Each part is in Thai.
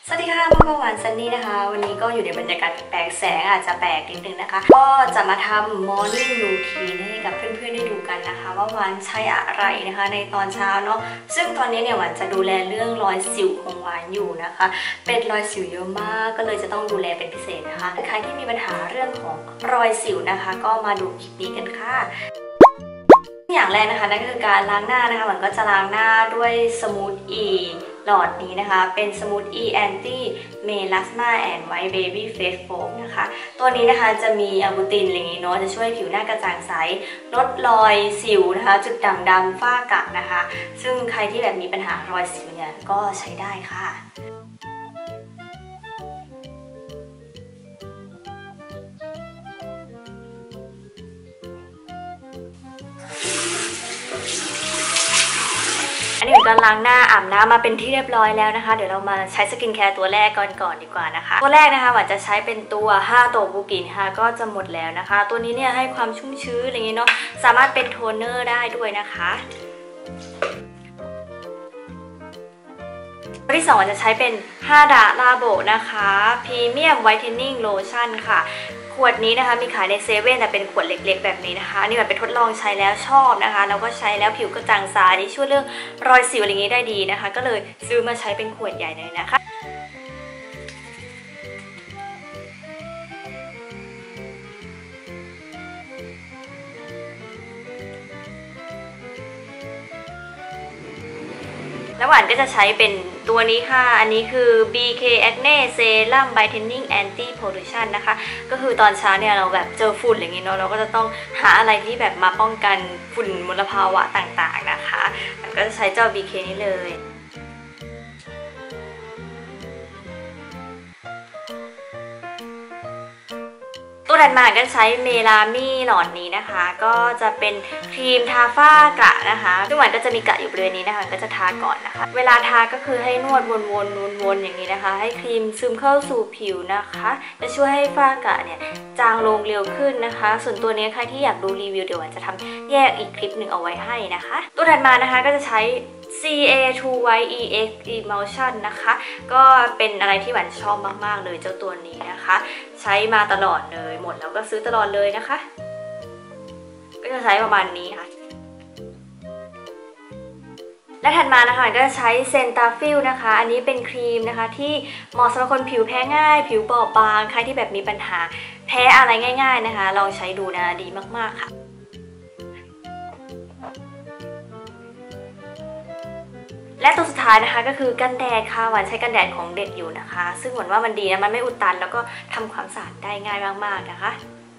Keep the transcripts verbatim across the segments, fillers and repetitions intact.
สวัสดีค่ะพบกับหวานซันนี่นะคะวันนี้ก็อยู่ในบรรยากาศแปลกแสงอาจจะแปลกนิดนึงนะคะก็จะมาทำ morning routine ให้กับเพื่อนๆได้ดูกันนะคะว่าหวานใช้อะไรนะคะในตอนเช้าเนาะซึ่งตอนนี้เนี่ยหวานจะดูแลเรื่องรอยสิวของหวานอยู่นะคะเป็นรอยสิวเยอะมากก็เลยจะต้องดูแลเป็นพิเศษนะคะใครที่มีปัญหาเรื่องของรอยสิวนะคะก็มาดูคลิปนี้กันค่ะอย่างแรกนะคะนั่นก็คือการล้างหน้านะคะหวานก็จะล้างหน้าด้วยสมูทอีหลอดนี้นะคะเป็นสมูทอีแอนตี้เมลาสมาแอนด์ไวท์เบบี้เฟสโฟมนะคะตัวนี้นะคะจะมีอะบูตินอะไรอย่างนี้เนาะจะช่วยผิวหน้ากระจ่างใสลดรอยสิวนะคะจุดด่างดำฝ้ากระนะคะซึ่งใครที่แบบมีปัญหารอยสิวเนี่ยก็ใช้ได้ค่ะอันนี้ผมก็ล้างหน้าอาบน้ำมาเป็นที่เรียบร้อยแล้วนะคะเดี๋ยวเรามาใช้สกินแคร์ตัวแรกก่อนก่อนดีกว่านะคะตัวแรกนะคะหวานจะใช้เป็นตัวห้าโตบุกินค่ะก็จะหมดแล้วนะคะตัวนี้เนี่ยให้ความชุ่มชื้นอะไรอย่างเงี้ยเนาะสามารถเป็นโทนเนอร์ได้ด้วยนะคะตัวที่สองจะใช้เป็นฮาดะลาโบนะคะพรีเมียมไวท์เทนนิ่งโลชั่นค่ะขวดนี้นะคะมีขายในเซเว่นแต่เป็นขวดเล็กๆแบบนี้นะคะอันนี้มันเป็นทดลองใช้แล้วชอบนะคะแล้วก็ใช้แล้วผิวกระจ่างใสช่วยเรื่องรอยสิวอะไรอย่างนี้ได้ดีนะคะก็เลยซื้อมาใช้เป็นขวดใหญ่เลยนะคะแล้วหวานก็จะใช้เป็นตัวนี้ค่ะอันนี้คือ บี เค Acne Serum Brightening Anti Pollution นะคะก็คือตอนเช้าเนี่ยเราแบบเจอฝุ่นอย่างนี้เนาะเราก็จะต้องหาอะไรที่แบบมาป้องกันฝุ่นมลภาวะต่างๆนะคะมันก็จะใช้เจ้า บี เค นี้เลยตัวถัดมาก็ใช้เมลามี่หลอดนี้นะคะก็จะเป็นครีมทาฝ้ากระนะคะซึ่งหวานก็จะมีกระอยู่บริเวณนี้นะคะก็จะทาก่อนนะคะเวลาทาก็คือให้นวดวนๆวนๆอย่างนี้นะคะให้ครีมซึมเข้าสู่ผิวนะคะจะช่วยให้ฝ้ากระเนี่ยจางลงเร็วขึ้นนะคะส่วนตัวนี้ใครที่อยากดูรีวิวเดี๋ยวหวานจะทำแยกอีกคลิปหนึ่งเอาไว้ให้นะคะตัวถัดมานะคะก็จะใช้ ซี เอ ทู ไวท์ อี เอ็กซ์ Emulsion นะคะก็เป็นอะไรที่หวานชอบมากๆเลยเจ้าตัวนี้นะคะใช้มาตลอดเลยหมดแล้วก็ซื้อตลอดเลยนะคะก็จะใช้ประมาณนี้ค่ะและถัดมานะคะก็จะใช้เซนตาฟิลนะคะอันนี้เป็นครีมนะคะที่เหมาะสำหรับคนผิวแพ้ง่ายผิวบอบบางใครที่แบบมีปัญหาแพ้อะไรง่ายๆนะคะลองใช้ดูนะดีมากๆค่ะและตัวสุดท้ายนะคะก็คือกันแดดค่ะหวานใช้กันแดดของเด็กอยู่นะคะซึ่งหวานว่ามันดีนะมันไม่อุดตันแล้วก็ทำความสะอาดได้ง่ายมากๆนะคะ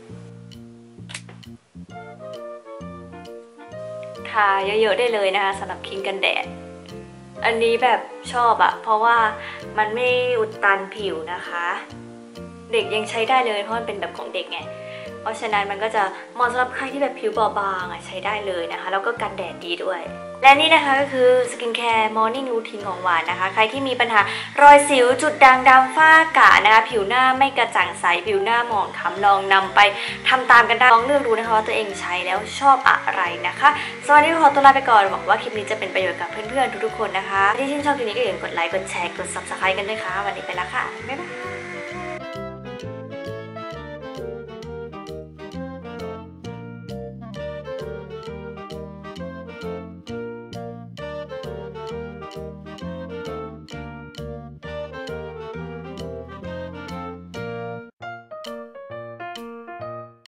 ทาเยอะๆได้เลยนะคะสำหรับครีมกันแดดอันนี้แบบชอบอะเพราะว่ามันไม่อุดตันผิวนะคะเด็กยังใช้ได้เลยเพราะมันเป็นแบบของเด็กไงเพราะฉะนั้นมันก็จะเหมาะสำหรับใครที่แบบผิวบอบบางอะใช้ได้เลยนะคะแล้วก็กันแดดดีด้วยและนี่นะคะก็คือสกินแคร์มอร์นิ่งรูทีนของหวานนะคะใครที่มีปัญหารอยสิวจุดด่างดำฝ้ากระนะคะผิวหน้าไม่กระจ่างใสผิวหน้าหมองคล้ำลองนำไปทำตามกันได้ลองเลือกดูนะคะว่าตัวเองใช้แล้วชอบอะไรนะคะสวัสดีขอตัวลาไปก่อนหวังว่าคลิปนี้จะเป็นประโยชน์กับเพื่อนๆทุกๆคนนะคะที่ชื่นชอบคลิปนี้ก็อย่าลืมกดไลค์กดแชร์กด ซับสไครบ์ กันด้วยค่ะวันนี้ไปแล้วค่ะบ๊ายบาย